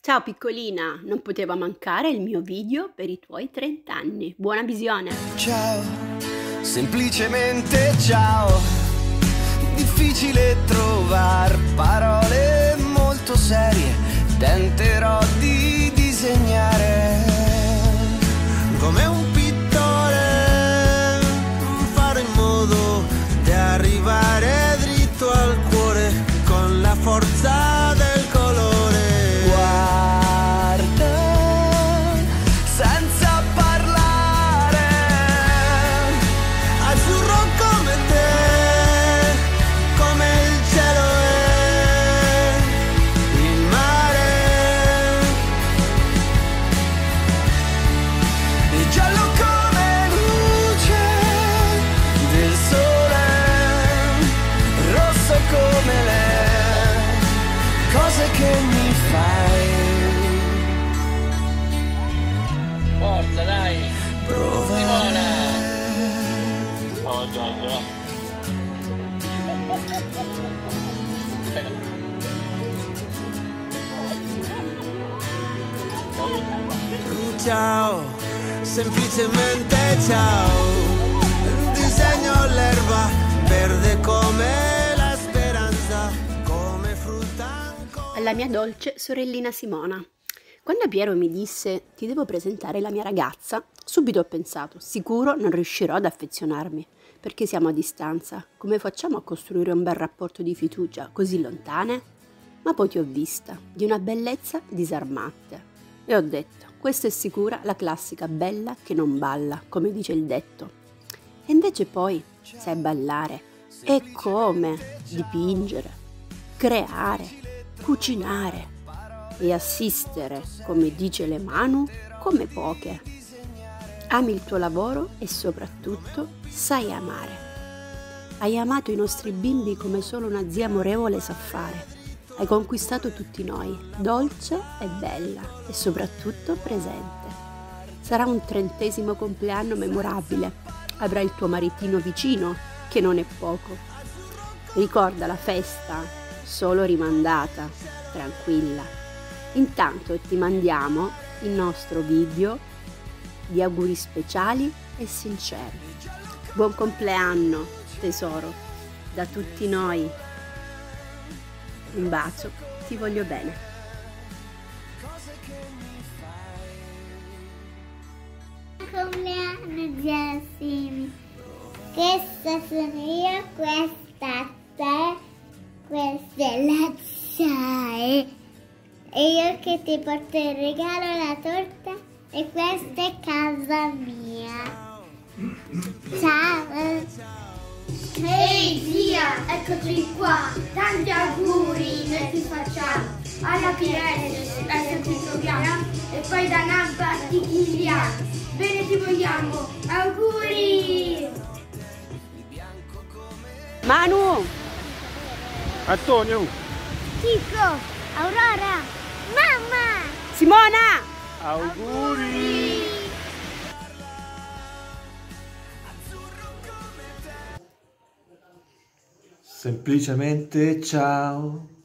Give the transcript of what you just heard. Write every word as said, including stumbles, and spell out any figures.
Ciao piccolina, non poteva mancare il mio video per i tuoi trenta anni. Buona visione! Ciao, semplicemente ciao. Difficile trovar parole molto serie. Tenterò di disegnare come un pittore, fare in modo di arrivare dritto al cuore con la forza del colore. Guarda, senza parlare, azzurro come te, come il cielo e il mare, e giallo come luce del sole, rosso come le cose che mi fai. Forza, dai! Provare. Simona! Oh, Giorgio! Ciao, semplicemente ciao. Disegno l'erba verde come la speranza, come frutta ancora. Alla mia dolce sorellina Simona. Quando Piero mi disse ti devo presentare la mia ragazza, subito ho pensato, sicuro non riuscirò ad affezionarmi, perché siamo a distanza. Come facciamo a costruire un bel rapporto di fiducia così lontane? Ma poi ti ho vista, di una bellezza disarmante. E ho detto, questa è sicura la classica bella che non balla, come dice il detto. E invece poi sai ballare. E come? Dipingere, creare, cucinare e assistere, come dice le Manu, come poche. Ami il tuo lavoro e soprattutto sai amare. Hai amato i nostri bimbi come solo una zia amorevole sa fare. Hai conquistato tutti noi, dolce e bella e soprattutto presente. Sarà un trentesimo compleanno memorabile. Avrai il tuo maritino vicino, che non è poco. Ricorda la festa, solo rimandata, tranquilla. Intanto ti mandiamo il nostro video di auguri speciali e sinceri. Buon compleanno, tesoro, da tutti noi. Un bacio, ti voglio bene. Buon compleanno Giassimi. Questa sono io, questa te, questa è la Zai. E io che ti porto il regalo, la torta, e questa è casa mia. Ciao! Ehi zia, eccoci qua, tanti auguri noi ti facciamo, alla Pirelli adesso ti troviamo e poi da Nabba ti chiediamo, bene ti vogliamo, auguri! Manu! Antonio! Chico, Aurora, mamma! Simona! Auguri! Semplicemente ciao.